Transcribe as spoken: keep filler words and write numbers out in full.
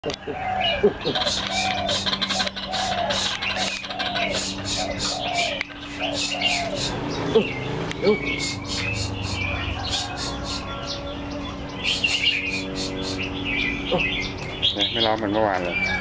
ไม่ร้อนเหมือนเมื่อวานเลย